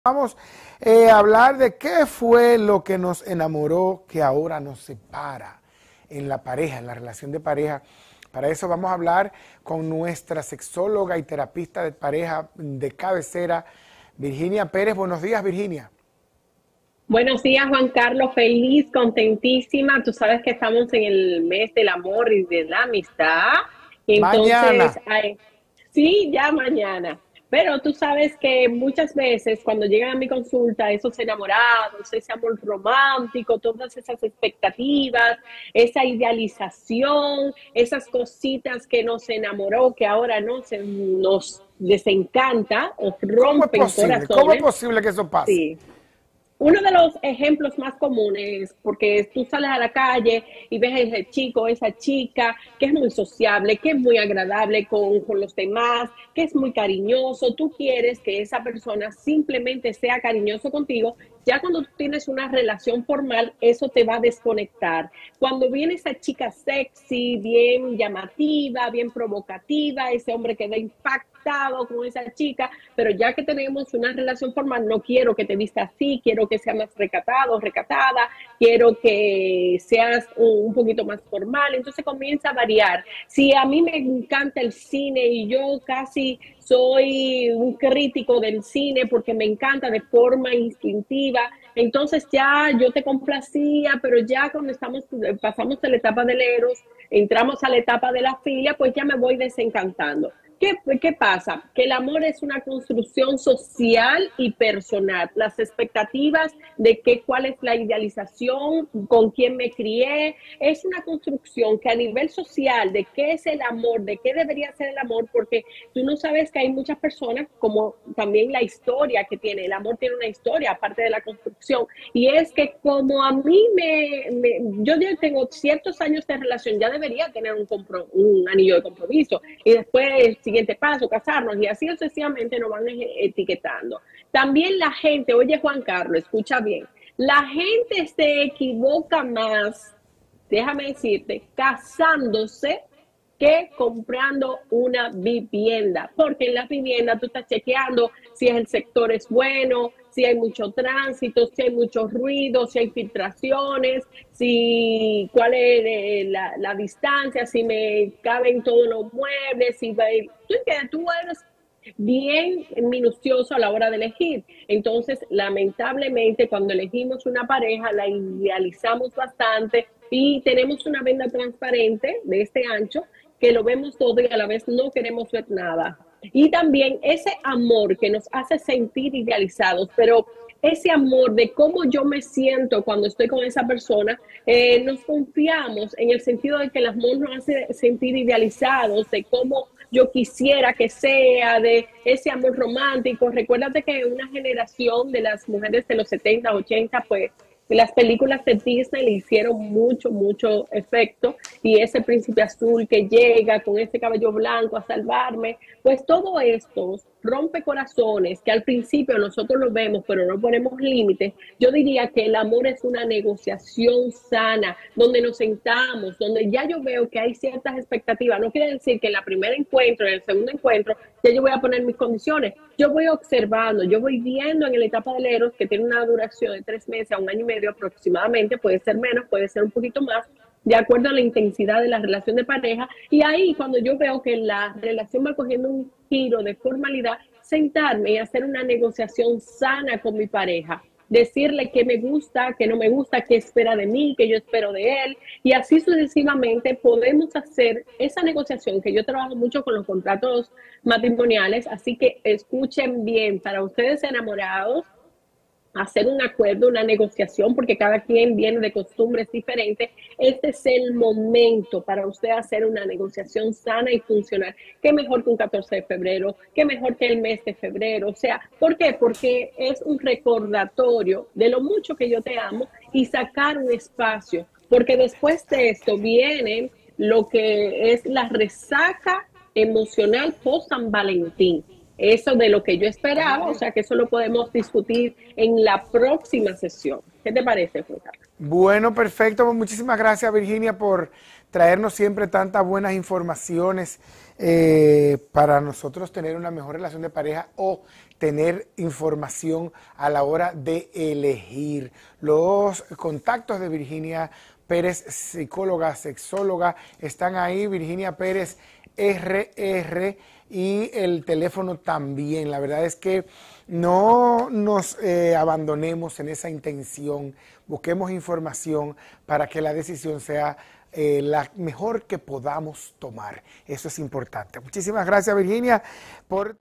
Vamos a hablar de qué fue lo que nos enamoró, que ahora nos separa en la pareja, en la relación de pareja. Para eso vamos a hablar con nuestra sexóloga y terapista de pareja de cabecera, Virginia Pérez. Buenos días, Virginia. Buenos días, Juan Carlos. Feliz, contentísima. Tú sabes que estamos en el mes del amor y de la amistad. Entonces, Mañana. sí, ya mañana. Pero tú sabes que muchas veces cuando llegan a mi consulta, esos enamorados, ese amor romántico, todas esas expectativas, esa idealización, esas cositas que nos enamoró, que ahora no nos desencanta o ¿Cómo es rompen posible? ¿Cómo es corazones. posible que eso pase? Sí. Uno de los ejemplos más comunes, porque tú sales a la calle y ves a ese chico, esa chica, que es muy sociable, que es muy agradable con los demás, que es muy cariñoso, tú quieres que esa persona simplemente sea cariñoso contigo. Ya cuando tú tienes una relación formal, eso te va a desconectar. Cuando viene esa chica sexy, bien llamativa, bien provocativa, ese hombre queda impactado con esa chica, pero ya que tenemos una relación formal, no quiero que te vistas así, quiero que sea más recatado, recatada, quiero que seas un poquito más formal. Entonces comienza a variar. Si a mí me encanta el cine y yo casi soy un crítico del cine porque me encanta de forma instintiva, entonces ya yo te complacía, pero ya cuando pasamos de la etapa del eros, entramos a la etapa de la filia, pues ya me voy desencantando. ¿Qué pasa? Que el amor es una construcción social y personal. Las expectativas de cuál es la idealización, con quién me crié, es una construcción que a nivel social, de qué es el amor, de qué debería ser el amor, porque tú no sabes que hay muchas personas, como también la historia que tiene, el amor tiene una historia aparte de la construcción, y es que como a mí yo ya tengo ciertos años de relación, ya debería tener un anillo de compromiso, y después el siguiente paso, casarnos, y así sucesivamente nos van etiquetando. También la gente, oye Juan Carlos, escucha bien, la gente se equivoca más, déjame decirte, casándose que comprando una vivienda, porque en la vivienda tú estás chequeando si el sector es bueno, si hay mucho tránsito, si hay mucho ruido, si hay filtraciones, si cuál es la distancia, si me caben todos los muebles, si tú eres bien minucioso a la hora de elegir. Entonces, lamentablemente, cuando elegimos una pareja, la idealizamos bastante y tenemos una venda transparente de este ancho que lo vemos todo y a la vez no queremos ver nada. Y también ese amor que nos hace sentir idealizados, pero ese amor de cómo yo me siento cuando estoy con esa persona, nos confiamos en el sentido de que el amor nos hace sentir idealizados, de cómo yo quisiera que sea, de ese amor romántico. Recuérdate que una generación de las mujeres de los 70, 80, pues las películas de Disney le hicieron mucho efecto, y ese príncipe azul que llega con ese cabello blanco a salvarme, pues todo esto rompe corazones que al principio nosotros lo vemos pero no ponemos límites. Yo diría que el amor es una negociación sana, donde nos sentamos, donde ya yo veo que hay ciertas expectativas. No quiere decir que en el primer encuentro, en el segundo encuentro, ya yo voy a poner mis condiciones. Yo voy observando, yo voy viendo en la etapa del eros, que tiene una duración de 3 meses a 1 año y medio aproximadamente, puede ser menos, puede ser un poquito más, de acuerdo a la intensidad de la relación de pareja. Y ahí, cuando yo veo que la relación va cogiendo un giro de formalidad, sentarme y hacer una negociación sana con mi pareja, decirle qué me gusta, qué no me gusta, qué espera de mí, qué yo espero de él, y así sucesivamente podemos hacer esa negociación, que yo trabajo mucho con los contratos matrimoniales. Así que escuchen bien, para ustedes enamorados, hacer un acuerdo, una negociación, porque cada quien viene de costumbres diferentes. Este es el momento para usted hacer una negociación sana y funcional. ¿Qué mejor que un 14 de febrero? ¿Qué mejor que el mes de febrero? O sea, ¿por qué? Porque es un recordatorio de lo mucho que yo te amo y sacar un espacio, porque después de esto viene lo que es la resaca emocional post San Valentín. Eso de lo que yo esperaba, o sea que eso lo podemos discutir en la próxima sesión. ¿Qué te parece, Juan Carlos? Bueno, perfecto. Pues muchísimas gracias, Virginia, por traernos siempre tantas buenas informaciones para nosotros tener una mejor relación de pareja o tener información a la hora de elegir. Los contactos de Virginia Pérez, psicóloga, sexóloga, están ahí. Virginia Pérez RR, y el teléfono también. La verdad es que no nos abandonemos en esa intención. Busquemos información para que la decisión sea la mejor que podamos tomar. Eso es importante. Muchísimas gracias, Virginia, por